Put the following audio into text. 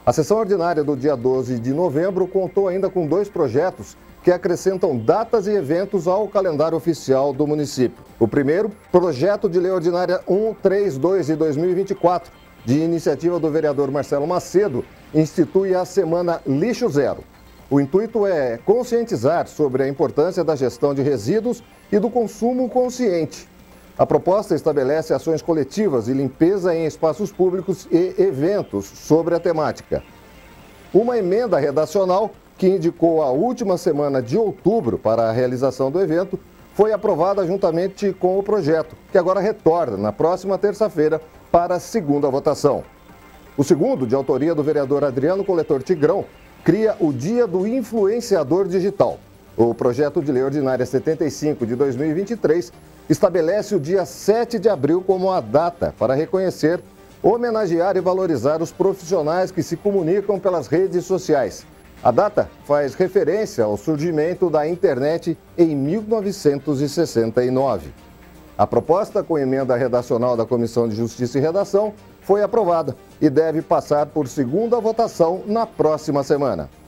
A sessão ordinária do dia 12 de novembro contou ainda com 2 projetos que acrescentam datas e eventos ao calendário oficial do município. O primeiro, projeto de lei ordinária 132 de 2024, de iniciativa do vereador Marcelo Macedo, institui a Semana Lixo Zero. O intuito é conscientizar sobre a importância da gestão de resíduos e do consumo consciente. A proposta estabelece ações coletivas e limpeza em espaços públicos e eventos sobre a temática. Uma emenda redacional que indicou a última semana de outubro para a realização do evento foi aprovada juntamente com o projeto, que agora retorna na próxima terça-feira para a segunda votação. O segundo, de autoria do vereador Adriano Coletor Tigrão, cria o Dia do Influenciador Digital. O projeto de lei ordinária 75 de 2023 estabelece o dia 7 de abril como a data para reconhecer, homenagear e valorizar os profissionais que se comunicam pelas redes sociais. A data faz referência ao surgimento da internet em 1969. A proposta, com emenda redacional da Comissão de Justiça e Redação, foi aprovada e deve passar por segunda votação na próxima semana.